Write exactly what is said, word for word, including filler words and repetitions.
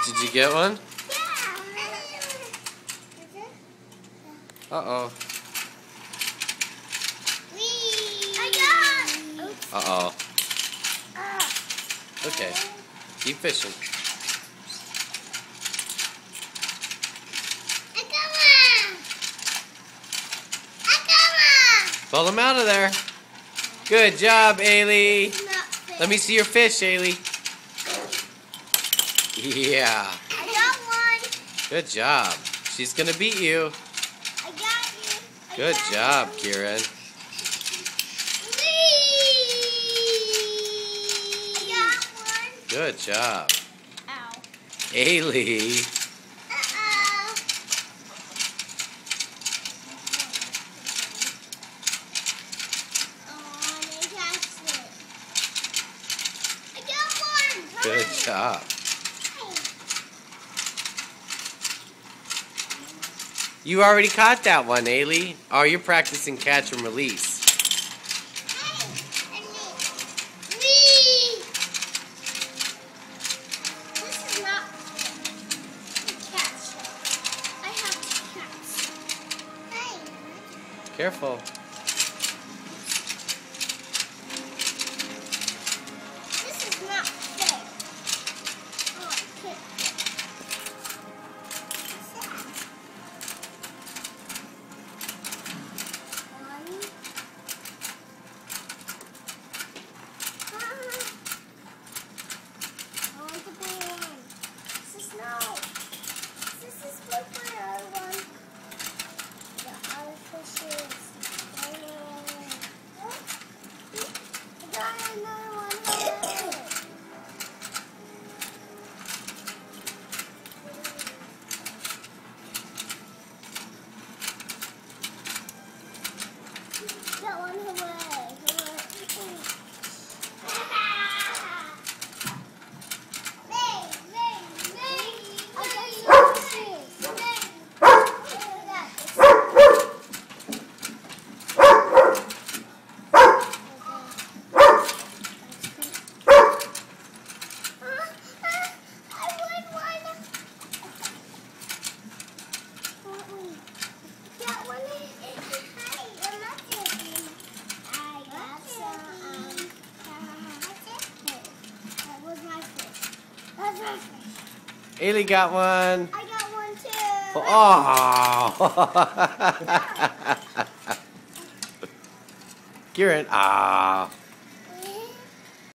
Did you get one? Yeah. Uh-oh. I got. Uh-oh. Okay. Keep fishing. I got one. I got one. Pull him out of there. Good job, Ailey. It's not fair. Let me see your fish, Ailey. Yeah. I got one. Good job. She's gonna beat you. I got you. I Good got job, you. Kieran. I got one. Good job. Ow. Ailey. Uh-oh. Oh, they catch it. I got one. Good Hurry. job. You already caught that one, Ailey. Oh, you're practicing catch and release. Hey, and me. Whee! This is not catch. I have to catch. Hey. Careful. This is not fair. Oh, I can't. That one away. Ailey got one. I got one too. Oh. Kieran. Ah.